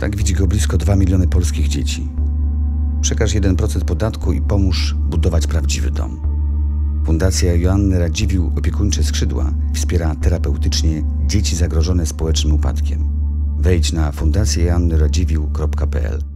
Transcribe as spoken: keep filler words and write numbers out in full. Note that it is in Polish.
Tak widzi go blisko dwa miliony polskich dzieci. Przekaż jeden procent podatku i pomóż budować prawdziwy dom. Fundacja Joanny Radziwiłł Opiekuńcze Skrzydła wspiera terapeutycznie dzieci zagrożone społecznym upadkiem. Wejdź na fundację joanny radziwiłł kropka p l.